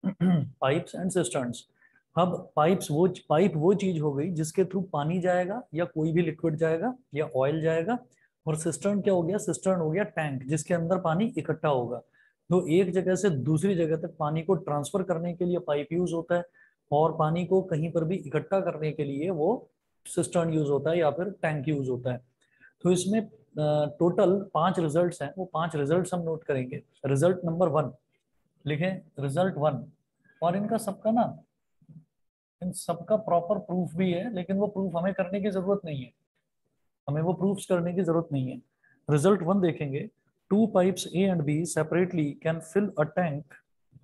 Pipes and सिस्टर्न्स। अब pipe वो चीज हो गई जिसके थ्रू पानी जाएगा या कोई भी लिक्विड जाएगा या ऑयल जाएगा। और सिस्टर्न क्या हो गया? सिस्टर्न हो गया टैंक जिसके अंदर पानी इकट्ठा होगा। तो एक जगह से दूसरी जगह तक पानी को ट्रांसफर करने के लिए पाइप यूज होता है, और पानी को कहीं पर भी इकट्ठा करने के लिए वो सिस्टर्न यूज होता है या फिर टैंक यूज होता है। तो इसमें टोटल 5 रिजल्ट्स हैं, वो 5 रिजल्ट्स हम नोट करेंगे। रिजल्ट नंबर 1 लिखें, रिजल्ट 1। और इनका सबका ना, इन सबका प्रॉपर प्रूफ भी है, लेकिन वो प्रूफ हमें करने की जरूरत नहीं है, हमें वो प्रूफ्स करने की जरूरत नहीं है। रिजल्ट 1 देखेंगे। Two pipes A and B separately can fill a tank.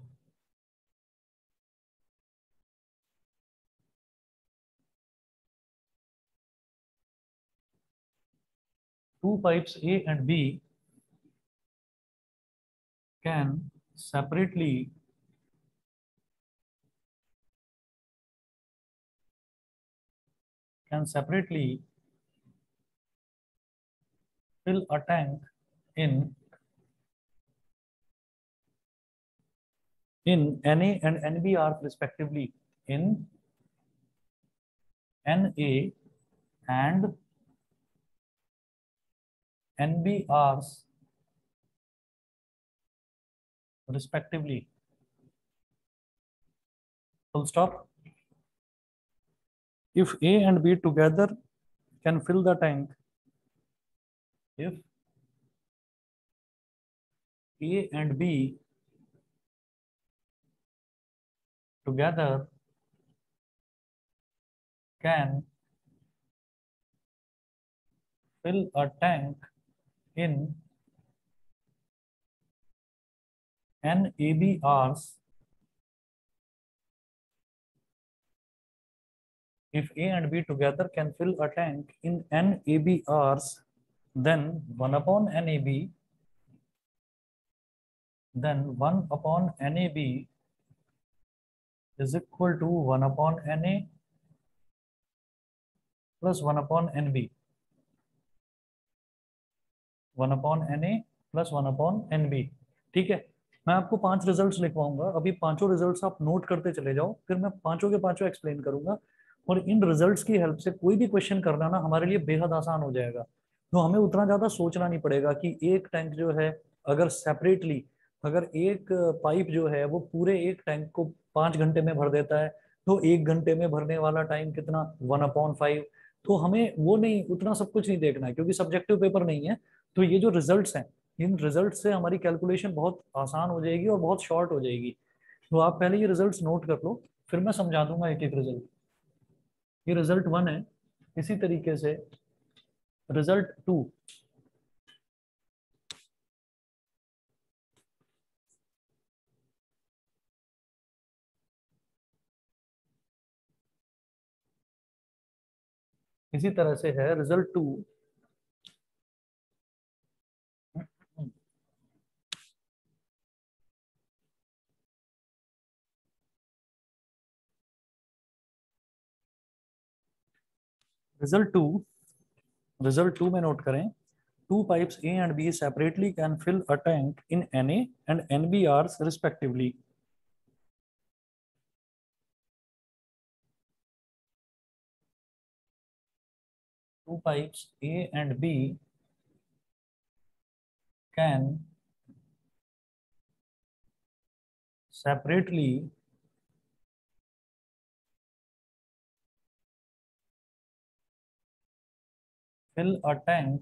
Two pipes A and B can separately can separately fill a tank in Na and NBR respectively, in Na and NBRs respectively. Full stop. If A and B together can fill the tank, if A and B together can fill a tank in NABRs, if A and B together can fill a tank in NABRs, then 1 upon NAB, then 1 upon NAB is equal to 1 upon Na plus 1 upon NB, 1 upon Na plus 1 upon NB। ठीक है, मैं आपको 5 results लिखवाऊंगा, अभी पांचों results आप note करते चले जाओ, फिर मैं पांचों के पांचों एक्सप्लेन करूंगा। और इन रिजल्ट्स की हेल्प से कोई भी क्वेश्चन करना ना हमारे लिए बेहद आसान हो जाएगा। तो हमें उतना ज्यादा सोचना नहीं पड़ेगा कि एक टैंक जो है, अगर सेपरेटली, अगर एक पाइप जो है वो पूरे एक टैंक को 5 घंटे में भर देता है, तो 1 घंटे में भरने वाला टाइम कितना? 1/5। तो हमें वो नहीं, उतना सब कुछ नहीं देखना है, क्योंकि सब्जेक्टिव पेपर नहीं है। तो ये जो रिजल्ट्स हैं, इन रिजल्ट से हमारी कैलकुलेशन बहुत आसान हो जाएगी और बहुत शॉर्ट हो जाएगी। तो आप पहले ये रिजल्ट्स नोट कर लो, फिर मैं समझा दूंगा एक एक रिजल्ट। ये रिजल्ट 1 है। इसी तरीके से रिजल्ट 2। इसी तरह से है रिजल्ट 2। रिजल्ट 2 में नोट करें। Two pipes A and B separately can fill a tank in Na and NBRs respectively. Two pipes A and B can separately fill a tank.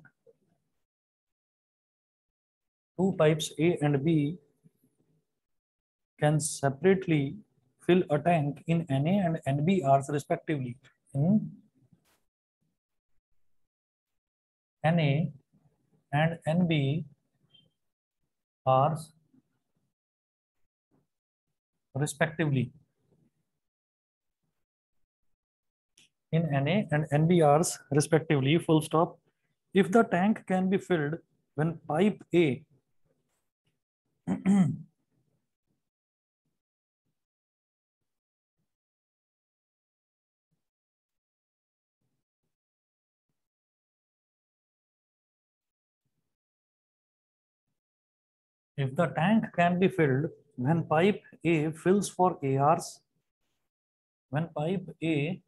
Two pipes A and B can separately fill a tank in Na and NBRs respectively. In Na and NBRs respectively. In Na and NBRs respectively, full stop. If the tank can be filled when pipe A if the tank can be filled when pipe A fills for ARs, when pipe A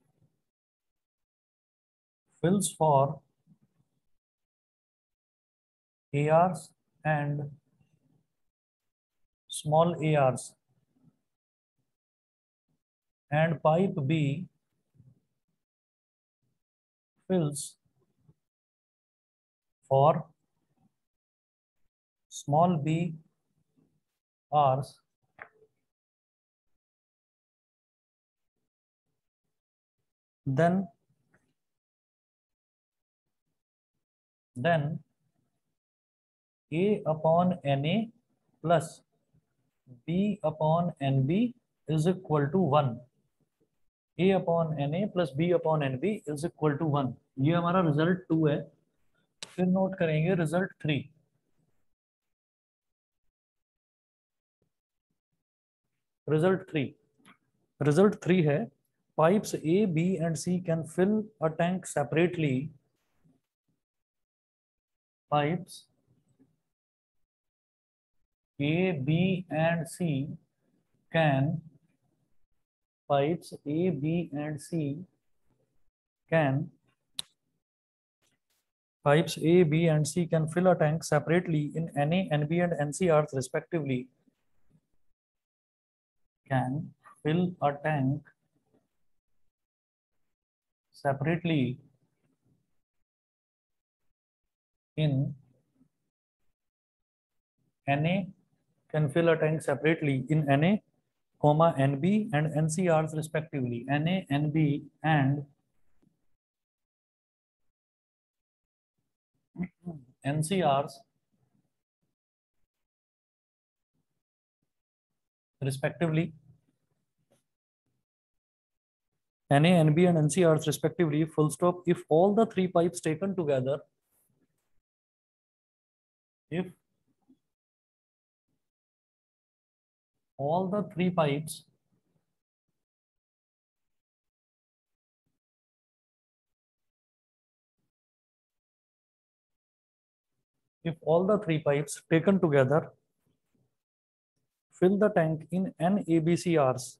fills for ARs and small ARs, and pipe B fills for small b Rs, then A upon Na plus B upon Nb is equal to 1. A upon Na plus B upon Nb is equal to 1. ये हमारा result 2 है. फिर note करेंगे result 3. Result 3 है pipes A, B and C can fill a tank separately. Pipes A, B and C can pipes A, B and C can pipes A, B and C can fill a tank separately in Na, Nb and NCRs respectively. Can fill a tank separately in Na, can fill a tank separately in Na, comma Nb and NCRs respectively. Na, Nb and NCRs respectively. Na, Nb and NCRs respectively, full stop. If all the three pipes taken together, if all the three pipes taken together fill the tank in n ABCRs,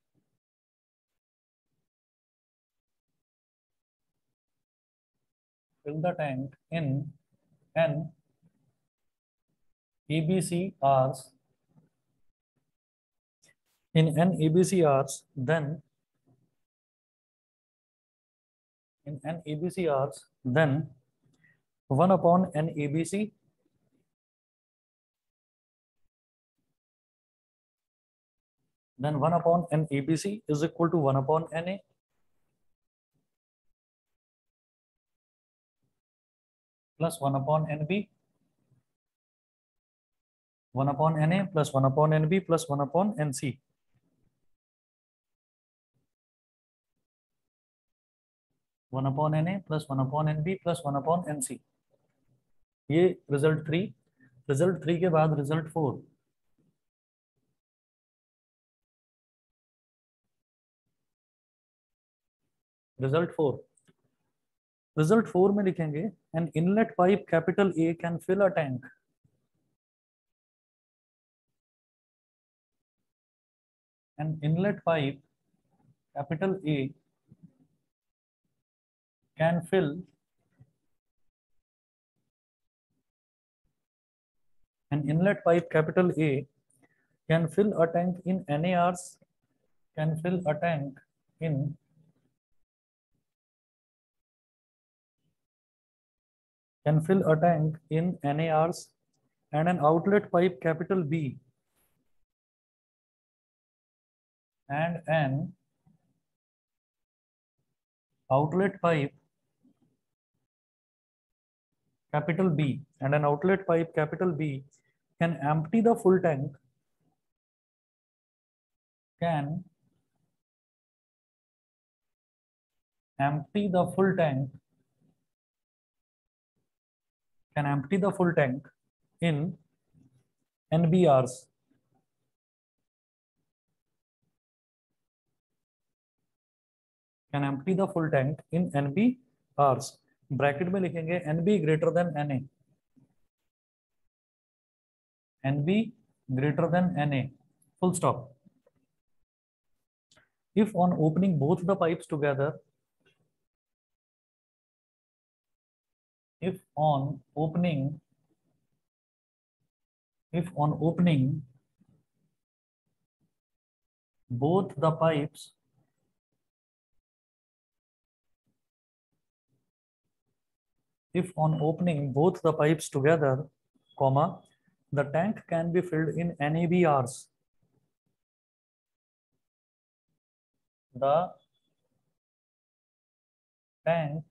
fill the tank in n ABCRs, then in n ABCRs, then 1 upon n ABC then 1 upon n ABC is equal to 1 upon Na plus 1 upon Nb, 1 upon Na plus 1 upon Nb plus 1 upon Nc. One upon Na plus 1 upon Nb plus 1 upon Nc. ये result 3. Result 3 के बाद result 4. Result 4 में लिखेंगे an inlet pipe capital A can fill a tank. An inlet pipe capital A can fill an inlet pipe capital A can fill a tank in NARs, can fill a tank in NARs, and an outlet pipe capital B and an outlet pipe capital B and an outlet pipe capital B can empty the full tank, can empty the full tank, can empty the full tank in NBRs, can empty the full tank in NBRs. Bracket में लिखेंगे NB greater than NA, NB greater than Na, full stop. If on opening both the pipes together, if on opening both the pipes together, comma, the tank can be filled in NAB hours. The tank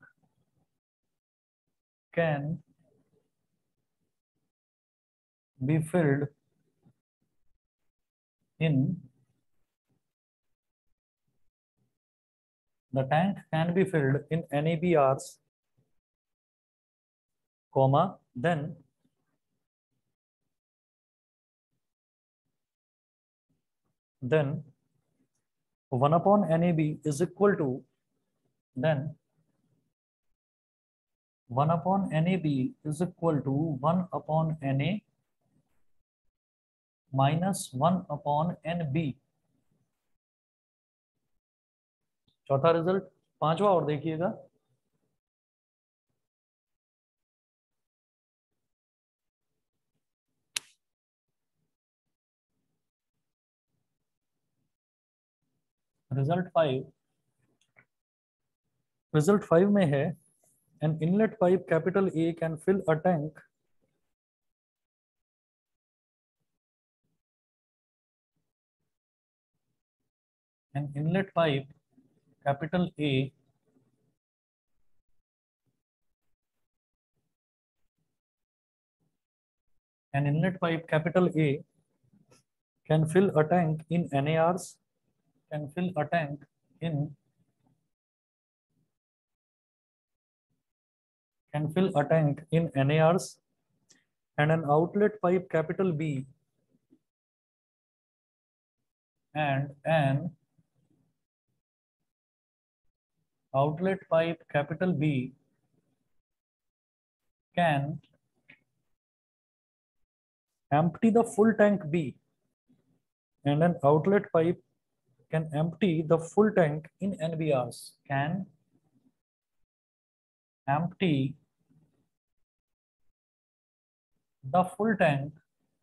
can be filled in NAB hours, comma, then 1 upon NAB is equal to 1 upon NAB is equal to 1 upon NA minus 1 upon NB. चौथा result, पांचवा और देखिएगा, result 5 में है, an inlet pipe capital A can fill a tank capital A can fill a tank in NA hours, and an outlet pipe capital B can empty the full tank B, and an outlet pipe can empty the full tank in NB hours, can empty the full tank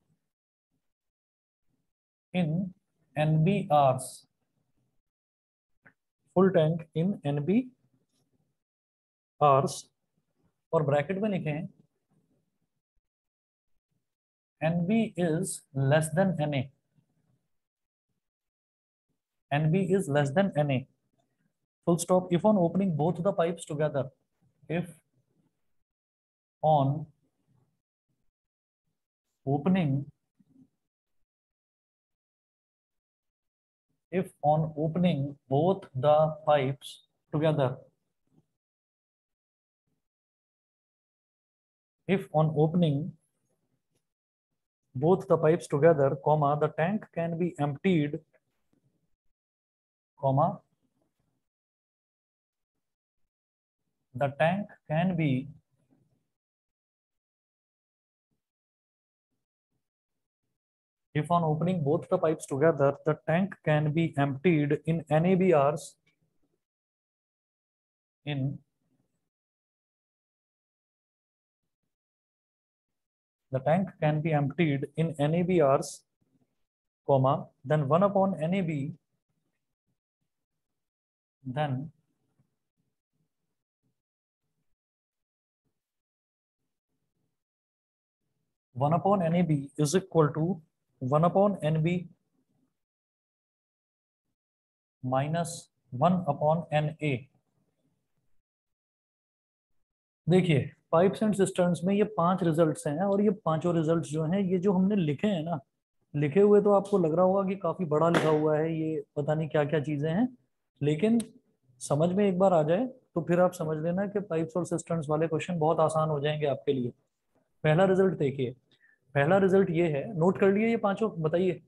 in NB hours, और bracket में लिखें NB is less than NA. Full stop. If on opening both the pipes together, if on opening both the pipes together, comma, the tank can be emptied, comma, the tank can be if on opening both the pipes together, the tank can be emptied in NAB hours, comma, then 1 upon NAB, then 1 upon NAB is equal to 1 upon NB minus 1 upon NA. देखिए pipes and cisterns में ये 5 results हैं, और ये पांचों results जो हैं, ये जो हमने लिखे हैं ना, लिखे हुए तो आपको लग रहा होगा कि काफी बड़ा लिखा हुआ है, ये पता नहीं क्या क्या चीजें हैं, लेकिन समझ में एक बार आ जाए तो फिर आप समझ लेना कि पाइप्स और सिस्टर्न्स वाले क्वेश्चन बहुत आसान हो जाएंगे आपके लिए। पहला रिजल्ट देखिए, पहला रिजल्ट ये है, नोट कर लिए ये पांचों, बताइए।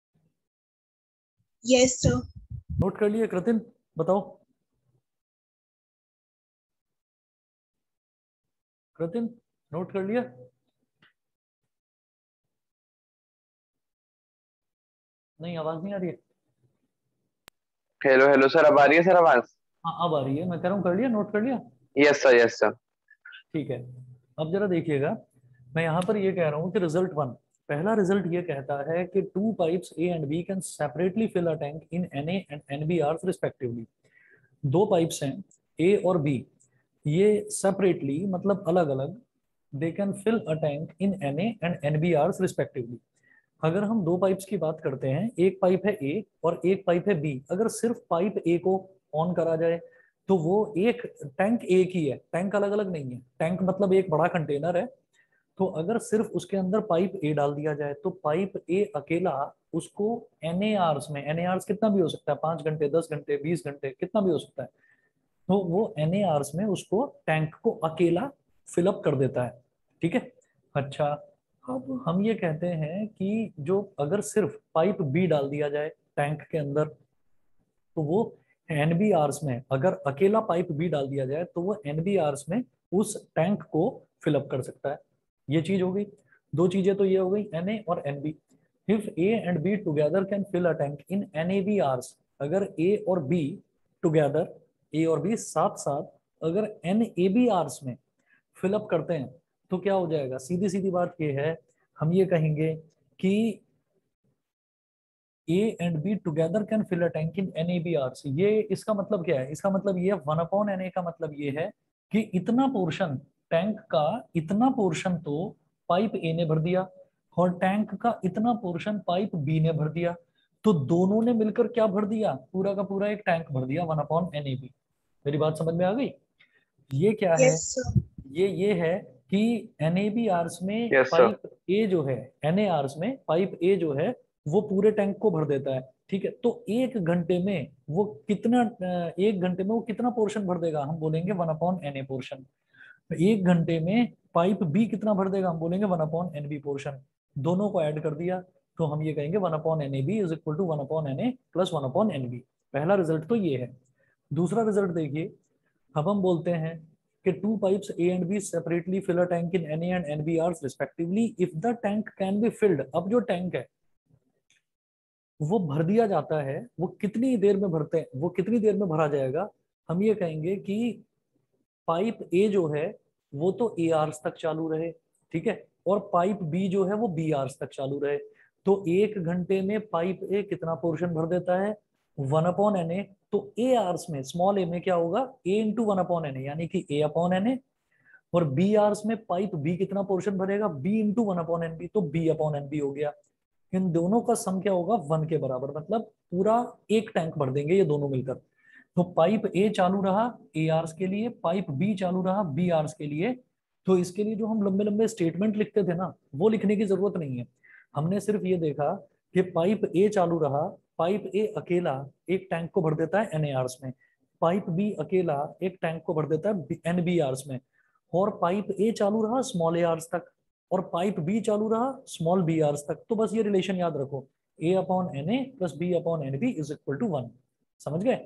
Yes sir. नोट कर लिए? कृतिन बताओ। कृतिन नोट कर लिया? नहीं, आवाज नहीं आ रही है? हेलो हेलो सर, अब आ रही है सर आवाज? हाँ अब आ रही है, मैं कह रहा हूँ कर लिया, नोट कर लिया। Yes sir, yes sir. ठीक है। अब जरा देखिएगा, मैं यहाँ पर ये कह रहा हूँ कि रिजल्ट वन, पहला रिजल्ट ये कहता है कि two pipes A and B can separately fill a tank in N A and N B hours respectively. दो पाइप्स हैं ए और बी, ये सेपरेटली मतलब अलग अलग, they can fill a tank in N A and N B hours respectively. अगर हम दो पाइप्स की बात करते हैं, एक पाइप है ए और एक पाइप है बी, अगर सिर्फ पाइप ए को ऑन करा जाए तो वो एक टैंक एक ही है, टैंक अलग अलग नहीं है। टैंक मतलब एक बड़ा कंटेनर है। तो अगर सिर्फ उसके अंदर पाइप ए डाल दिया जाए तो पाइप ए अकेला उसको एन ए आर्स में, एन ए आर्स कितना भी हो सकता है, 5 घंटे, 10 घंटे, 20 घंटे, कितना भी हो सकता है, तो वो एन ए आर्स में उसको टैंक को अकेला फिलअप कर देता है। ठीक है। अच्छा, अब हम ये कहते हैं कि जो अगर सिर्फ पाइप बी डाल दिया जाए टैंक के अंदर तो वो एनबी आवर्स में, अगर अकेला पाइप बी डाल दिया जाए तो वो एनबी आवर्स में उस टैंक को फिलअप कर सकता है। ये चीज हो गई। दो चीजें तो ये हो गई, एन ए और N B. If A and B together can fill a tank in N A B hours, अगर ए और बी टुगेदर, ए और बी साथ साथ अगर एन ए बी आवर्स में फिलअप करते हैं तो क्या हो जाएगा, सीधी सीधी बात ये है, हम ये कहेंगे कि A and B together can fill a tank in N A B R C. ये इसका मतलब क्या है, इसका मतलब ये 1/NA का मतलब ये है कि इतना पोर्शन टैंक का, इतना पोर्शन तो पाइप ए ने भर दिया और टैंक का इतना पोर्शन पाइप बी ने भर दिया, तो दोनों ने मिलकर क्या भर दिया, पूरा का पूरा एक टैंक भर दिया 1/NA बी। मेरी बात समझ में आ गई? ये क्या है, यस सर। ये है कि एनएबी आर्स में यस सर। पाइप ए जो है, एनए आर्स में पाइप ए जो है वो पूरे टैंक को भर देता है। ठीक है, तो एक घंटे में वो कितना, एक घंटे में वो कितना पोर्शन भर देगा, हम बोलेंगे 1/NA पोर्शन। एक घंटे में पाइप बी कितना भर देगा, हम बोलेंगे 1/NB पोर्शन। दोनों को ऐड कर दिया तो हम ये कहेंगे 1/NAB is equal to 1/NA plus 1/NB। पहला रिजल्ट तो ये है। दूसरा रिजल्ट देखिए, अब हम बोलते हैं कि two pipes A and B separately fill a tank in N A and N B hours respectively if the tank can be filled. अब जो टैंक है वो भर दिया जाता है, वो कितनी देर में भरते हैं, वो कितनी देर में भरा जाएगा, हम ये कहेंगे कि पाइप ए जो है वो तो ए आर्स तक चालू रहे, ठीक है, और पाइप बी जो है वो बी आर्स तक चालू रहे। तो एक घंटे में पाइप ए कितना पोर्शन भर देता है, 1/NA। तो ए आर्स में, स्मॉल ए में क्या होगा, ए इंटू 1/NA, यानी कि ए अपॉन एन ए। और बी आवर्स में पाइप बी कितना पोर्शन भरेगा, बी इंटू 1/NB, तो बी अपॉन एन बी हो गया। इन दोनों का सम क्या होगा, 1 के बराबर, मतलब पूरा एक टैंक भर देंगे ये दोनों मिलकर। तो पाइप ए चालू रहा ए आवर्स के लिए, पाइप बी चालू रहा बी आवर्स के लिए। तो इसके लिए जो हम लंबे लंबे स्टेटमेंट लिखते थे ना, वो लिखने की जरूरत नहीं है। हमने सिर्फ ये देखा कि पाइप ए चालू रहा, पाइप ए अकेला एक टैंक को भर देता है एन ए आवर्स में, पाइप बी अकेला एक टैंक को भर देता है एन बी आवर्स में, और पाइप ए चालू रहा स्मॉल ए आर्स तक, और पाइप बी चालू रहा स्मॉल बी आर्स तक। तो बस ये रिलेशन याद रखो, A upon N A plus B upon N B is equal to 1। समझ गए?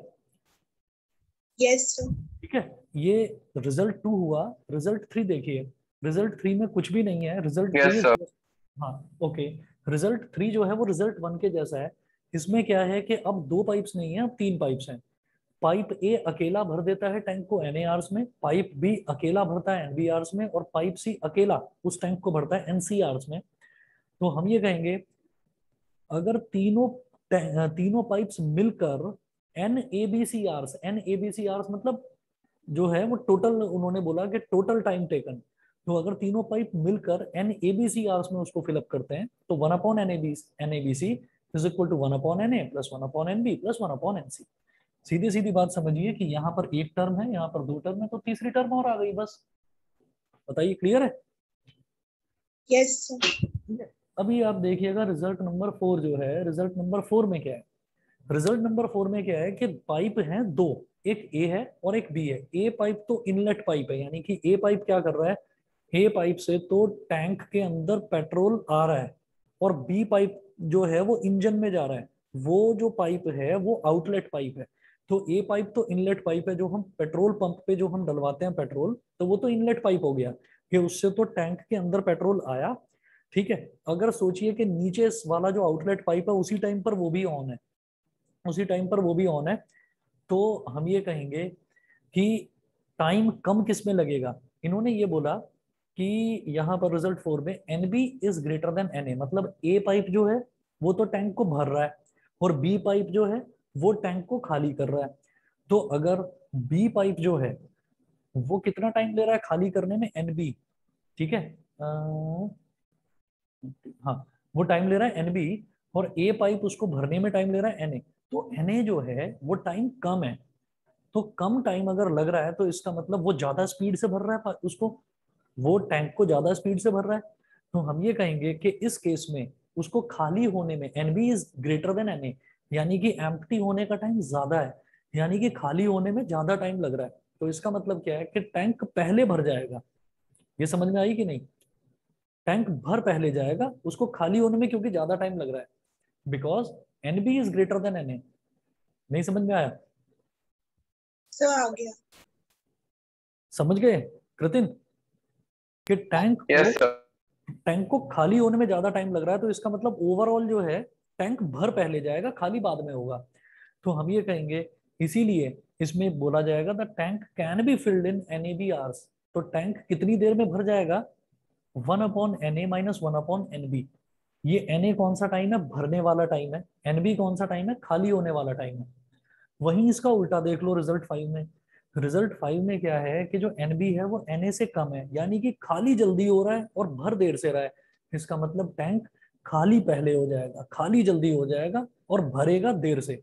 Yes sir. ठीक है, ये रिजल्ट 2 हुआ। रिजल्ट 3 देखिए, रिजल्ट 3 में कुछ भी नहीं है, रिजल्ट 3 यस इज, सर। हाँ ओके, रिजल्ट 3 जो है वो रिजल्ट 1 के जैसा है। इसमें क्या है कि अब दो पाइप्स नहीं है, अब तीन पाइप्स हैं। पाइप ए अकेला भर देता है टैंक को एन आर्स में, पाइप बी अकेला भरता है एनबी आर्स में, और पाइप सी अकेला उस टैंक को भरता है एनसी आर्स में। तो हम ये कहेंगे अगर तीनों पाइप्स मिलकर N A B C hours, N A B C hours मतलब जो है वो टोटल, उन्होंने बोला कि टोटल टाइम टेकन। तो अगर तीनों पाइप मिलकर N A B C hours में उसको फिलअप करते हैं तो 1/NABC is equal to 1/NA plus 1/NB plus 1/NC। सीधी सीधी बात समझिए कि यहाँ पर एक टर्म है, यहाँ पर दो टर्म है, तो तीसरी टर्म और आ गई बस। बताइए, क्लियर है? Yes sir. ठीक है। अभी आप देखिएगा रिजल्ट नंबर 4 जो है, रिजल्ट नंबर 4 में क्या है, रिजल्ट नंबर 4 में क्या है कि पाइप है दो, एक ए है और एक बी है। ए पाइप तो इनलेट पाइप है, यानी कि ए पाइप क्या कर रहा है, ए पाइप से तो टैंक के अंदर पेट्रोल आ रहा है, और बी पाइप जो है वो इंजन में जा रहा है। वो जो पाइप है वो आउटलेट पाइप है। तो ए पाइप तो इनलेट पाइप है, जो हम पेट्रोल पंप पे जो हम डलवाते हैं पेट्रोल, तो वो तो इनलेट पाइप हो गया कि उससे तो टैंक के अंदर पेट्रोल आया। ठीक है। अगर सोचिए कि नीचे वाला जो आउटलेट पाइप है उसी टाइम पर वो भी ऑन है, उसी टाइम पर वो भी ऑन है, तो हम ये कहेंगे कि टाइम कम किस में लगेगा। इन्होंने ये बोला कि यहाँ पर रिजल्ट 4 में N B is greater than N A, मतलब ए पाइप जो है वो तो टैंक को भर रहा है और बी पाइप जो है वो टैंक को खाली कर रहा है। तो अगर बी पाइप जो है वो कितना टाइम ले रहा है खाली करने में, एन बी, ठीक है, हाँ, वो टाइम ले रहा है एन बी, और ए पाइप उसको भरने में टाइम ले रहा है एन ए, तो एन ए जो है वो टाइम कम है। तो कम टाइम अगर लग रहा है तो इसका मतलब वो ज्यादा स्पीड से भर रहा है उसको, वो टैंक को ज्यादा स्पीड से भर रहा है। तो हम ये कहेंगे कि इस केस में उसको खाली होने में N B is greater than N A, यानी कि एम्प्टी होने का टाइम ज्यादा है, यानी कि खाली होने में ज्यादा टाइम लग रहा है। तो इसका मतलब क्या है कि टैंक पहले भर जाएगा। ये समझ में आई कि नहीं? टैंक भर पहले जाएगा उसको खाली होने में, क्योंकि ज्यादा टाइम लग रहा है, because N B is greater than N A. नहीं समझ में आया? सर आ गया। समझ गए कृतिन कि यस सर। टैंक को खाली होने में ज्यादा टाइम लग रहा है, तो इसका मतलब ओवरऑल जो है टैंक भर पहले जाएगा, खाली बाद में होगा। तो हम ये कहेंगे, इसीलिए इसमें बोला जाएगा the tank can be filled in N A B hours. तो टैंक कितनी देर में भर जाएगा? 1/NA-1/NB। ये Na कौन सा टाइम है? भरने वाला टाइम है। NB कौन सा टाइम है? खाली होने वाला टाइम है। वहीं इसका उल्टा देख लो रिजल्ट 5 में। रिजल्ट 5 में क्या है कि जो NB है वो Na से कम है, यानी कि खाली जल्दी हो रहा है और भर देर से रहा है। इसका मतलब टैंक खाली पहले हो जाएगा, खाली जल्दी हो जाएगा और भरेगा देर से।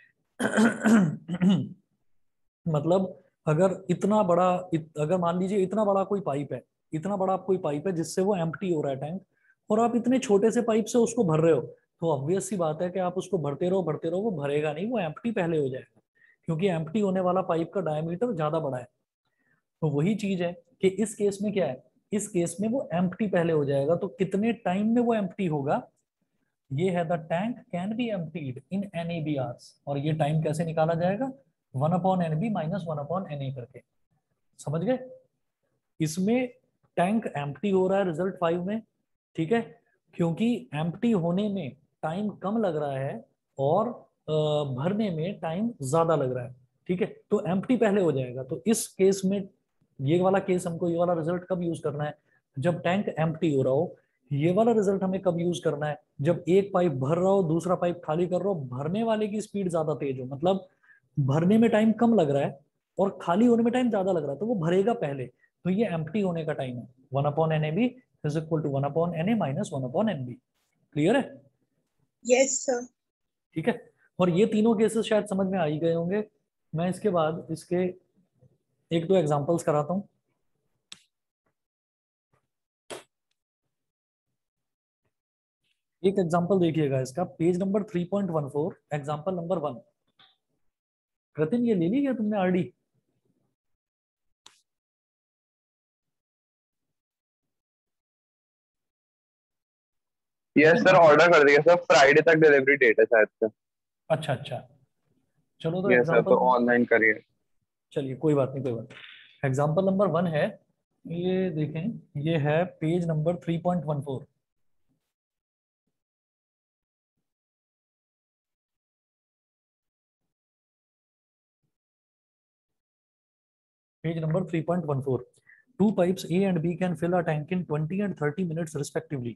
मतलब अगर इतना बड़ा अगर मान लीजिए इतना बड़ा कोई पाइप है, इतना बड़ा कोई पाइप है जिससे वो एम्प्टी हो रहा है टैंक, और आप इतने छोटे से पाइप से उसको भर रहे हो, तो ऑब्वियस सी बात है कि आप उसको भरते रहो, वो भरेगा नहीं, वो एम्प्टी पहले हो जाएगा, क्योंकि एम्प्टी होने वाला पाइप का डायमीटर ज्यादा बड़ा है। तो वही चीज है कि इस केस में क्या है, इस केस में वो एम्प्टी पहले हो जाएगा। तो कितने टाइम में वो एम्प्टी होगा? ये है the tank can be emptied in N A B hours, और ये टाइम कैसे निकाला जाएगा? 1/NB-1/Na करके। समझ गए? इसमें टैंक एम्प्टी हो रहा है रिजल्ट 5 में, ठीक है, क्योंकि एम्प्टी होने में टाइम कम लग रहा है और भरने में टाइम ज्यादा लग रहा है, ठीक है, तो एम्प्टी पहले हो जाएगा। तो इस केस में ये वाला केस हमको, ये वाला रिजल्ट कब यूज करना है? जब टैंक एम्प्टी हो रहा हो। ये वाला रिजल्ट हमें कब यूज करना है? जब एक पाइप भर रहा हो, दूसरा पाइप खाली कर रहा हो, भरने वाले की स्पीड ज्यादा तेज हो, मतलब भरने में टाइम कम लग रहा है और खाली होने में टाइम ज्यादा लग रहा है, तो वो भरेगा पहले। तो ये एम्प्टी होने का टाइम है। 1/NAB is equal to 1/Na-1/NB। Clear है? Yes sir. ठीक है। और ये तीनों केसेस शायद समझ में आ ही गए होंगे। मैं इसके बाद इसके एक दो एग्जांपल्स कराता हूँ। एक एग्जांपल देखिएगा इसका, page number 3.14, example number 1। Kritin ये ले ली क्या तुमने आरडी? यस सर, ऑर्डर कर दिया सर, फ्राइडे तक डिलीवरी डेट है शायद से। अच्छा अच्छा, चलो तो यस सर, तो एग्जांपल, ऑनलाइन करिए। चलिए कोई बात नहीं, कोई बात नहीं। एग्जाम्पल नंबर 1 है, ये देखें, ये है page number 3.14। Page number 3.14। Two pipes A and B can fill a tank in 20 and 30 minutes respectively.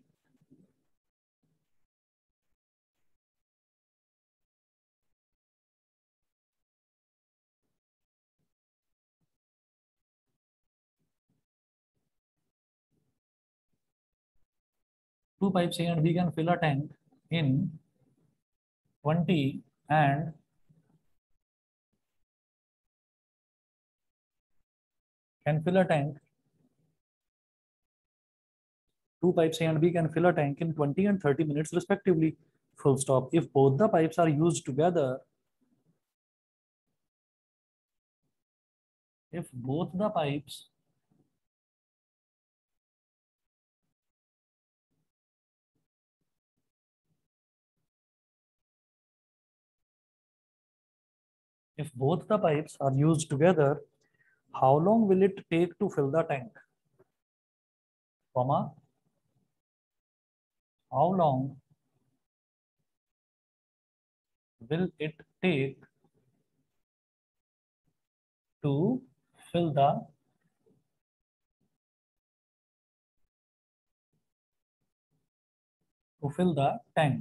Two pipes A and B can fill a tank in 20 and can fill a tank. Two pipes A and B can fill a tank in 20 and 30 minutes respectively. Full stop. If both the pipes are used together, if both the pipes if both the pipes are used together, how long will it take to fill the tank? Comma, how long will it take to fill the tank?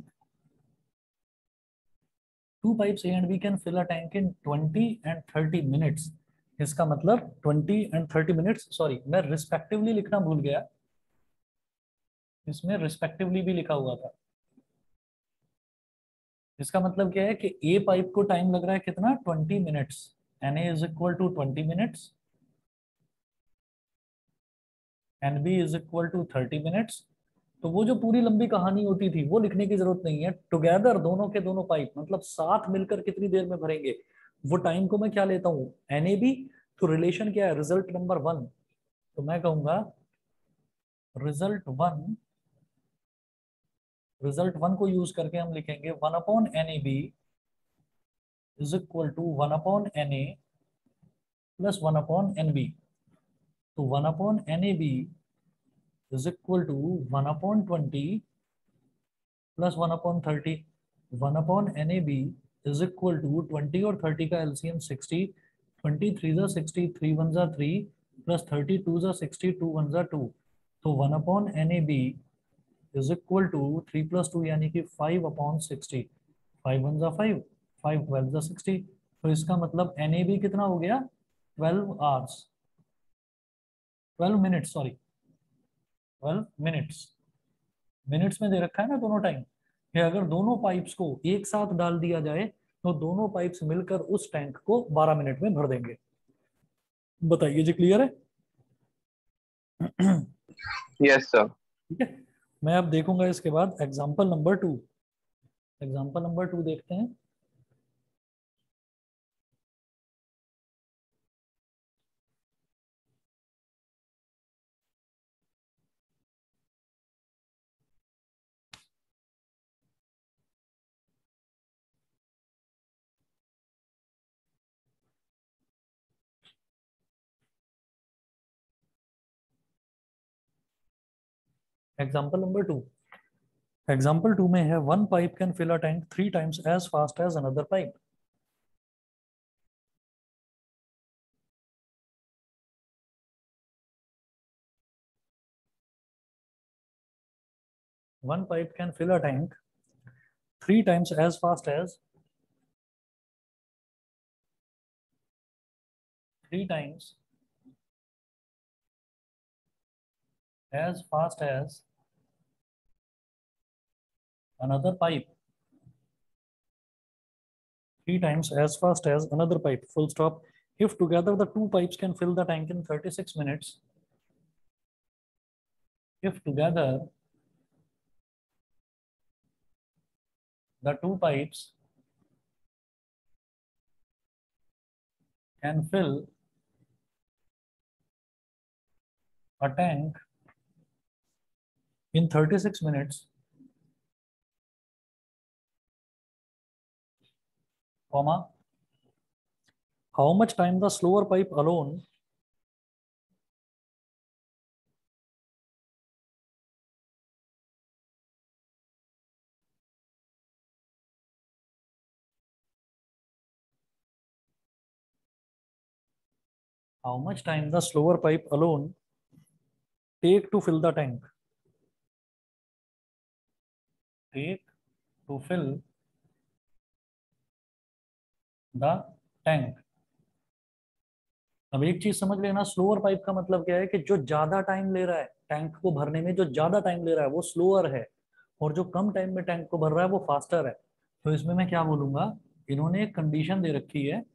Two pipes A and B can fill a tank in 20 and 30 minutes. इसका मतलब 20 and 30 minutes, sorry मैं respectively लिखना भूल गया, इसमें respectively भी लिखा हुआ था। इसका मतलब क्या है कि ए पाइप को टाइम लग रहा है कितना, 20 minutes, Na is equal to 20 minutes, Nb is equal to 30 minutes. तो वो जो पूरी लंबी कहानी होती थी वो लिखने की जरूरत नहीं है, टुगेदर दोनों के दोनों पाइप मतलब साथ मिलकर कितनी देर में भरेंगे, वो टाइम को मैं क्या लेता हूँ, NAB। तो रिलेशन क्या है, रिजल्ट नंबर 1, तो मैं कहूंगा रिजल्ट वन को यूज करके हम लिखेंगे 1/NAB is equal to 1/NA plus 1/NB। तो 1/NAB is equal to 1/20 plus 1/30। 1/NAB is equal to 20 और 30 का एलसीएम 60, 23 जा 60, 3 1 जा 3 प्लस 32 जा 60, 2 1 जा 2। तो 1/NAB is equal to 3 plus 2 यानी कि 5/60, 5 1 जा 5, 5 12 जा 60। तो इसका मतलब NAB कितना हो गया, 12 hours, 12 minutes, sorry 12 minutes. Minutes में दे रखा है ना दोनों टाइम, कि अगर दोनों पाइप्स को एक साथ डाल दिया जाए तो दोनों पाइप्स मिलकर उस टैंक को 12 मिनट में भर देंगे। बताइए जी, क्लियर है? Yes sir. ठीक है, मैं अब देखूंगा इसके बाद एग्जांपल नंबर 2। एग्जांपल नंबर 2 देखते हैं। एग्जांपल नंबर 2, एग्जांपल 2 में है one pipe can fill a tank 3 times as fast as another pipe. One pipe can fill a tank 3 times as fast as 3 times as fast as another pipe. 3 times as fast as another pipe. Full stop. If together the two pipes can fill the tank in 36 minutes, if together the two pipes can fill a tank in 36 minutes, comma, how much time the slower pipe alone take to fill the tank, take to fill the tank। अब एक चीज समझ लेना, slower pipe का मतलब क्या है कि जो ज्यादा टाइम ले रहा है टैंक को भरने में, जो ज्यादा टाइम ले रहा है वो स्लोअर है, और जो कम टाइम में टैंक को भर रहा है वो फास्टर है। तो इसमें मैं क्या बोलूंगा, इन्होंने एक कंडीशन दे रखी है,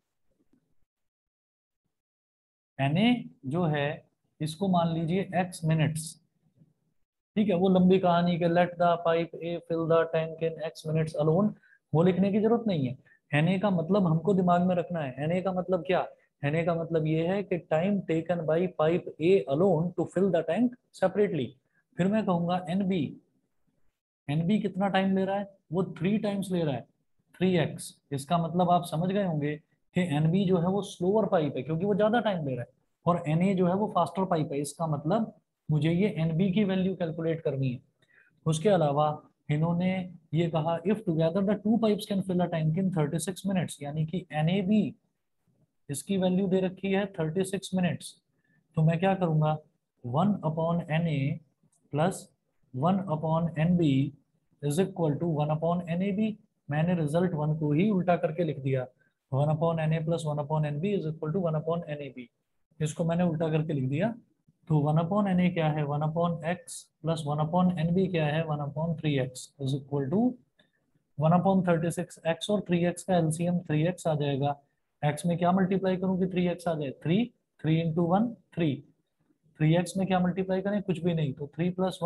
Na जो है इसको मान लीजिए x मिनट्स, ठीक है, वो लंबी कहानी के let the pipe A fill the tank in x minutes alone, वो लिखने की जरूरत नहीं है। Na का मतलब हमको दिमाग में रखना है, Na का मतलब क्या, Na का मतलब ये है कि time taken by pipe A alone to fill the tank separately. फिर मैं कहूंगा NB, NB कितना टाइम ले रहा है, वो 3 टाइम्स ले रहा है, 3x। इसका मतलब आप समझ गए होंगे कि NB जो है वो स्लोअर पाइप है क्योंकि वो ज्यादा टाइम ले रहा है, और Na जो है वो फास्टर पाइप है। इसका मतलब मुझे ये NB की वैल्यू कैलकुलेट करनी है। उसके अलावा इन्होंने ये कहा if together the two pipes can fill a tank in 36 minutes, यानी कि NAB इसकी वैल्यू दे रखी है 36 मिनट्स। तो मैं क्या करूंगा, 1/NA plus 1/NB is equal to 1/NAB। मैंने रिजल्ट 1 को ही उल्टा करके लिख दिया, 1/NA plus 1/NB is equal to 1/NAB। इसको मैंने उल्टा करके लिख दिया। तो 1/NA क्या है, 1/x प्लस 1/NB क्या है, 1/3x is equal to 1/36। x और 3x का एलसीएम 3x आ जाएगा। x में क्या मल्टीप्लाई करूं कि 3x आ जाए, 3, 3 इंटू 1 3, 3x में क्या मल्टीप्लाई करें, कुछ भी नहीं, तो 3 plus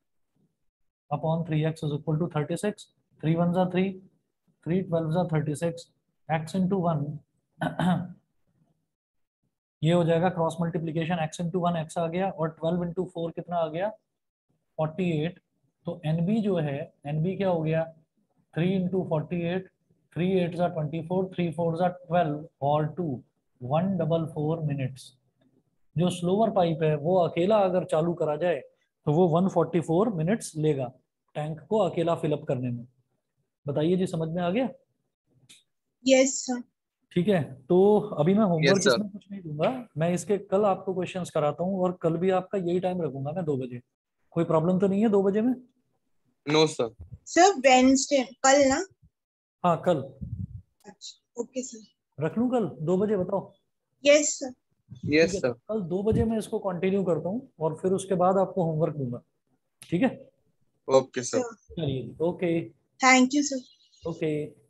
1/3x is equal to 36। 3 1 जा 3, 3 12 जा 36, x इंटू 1 ये हो जाएगा cross multiplication, x into 1 x आ गया, और 12 इंटू 4 कितना आ गया, 48। तो NB जो है, NB क्या हो गया, 3 इंटू 48, 3 8 जा 24, 3 4 जा 12 और 2 144 मिनट्स। जो स्लोअर पाइप है वो अकेला अगर चालू करा जाए तो वो 144 मिनट्स लेगा टैंक को अकेला फिलअप करने में। बताइए जी, समझ में आ गया? Yes sir. ठीक है, तो अभी मैं यस होमवर्क सर। इसमें कुछ नहीं दूंगा, मैं इसके कल आपको क्वेश्चंस कराता हूँ, और कल भी आपका यही टाइम रखूंगा मैं, 2 बजे। कोई प्रॉब्लम तो नहीं है 2 बजे में? No sir. सर वेडनेसडे कल ना? हाँ कल। अच्छा ओके सर। रख लूँ कल 2 बजे, बताओ? Yes sir. ठीक यस है, तो सर। कल 2 बजे मैं इसको कंटिन्यू करता हूँ, और फिर उसके बाद आपको होमवर्क दूंगा। ठीक है, ओके सर। चलिए, okay. Thank you sir. Okay.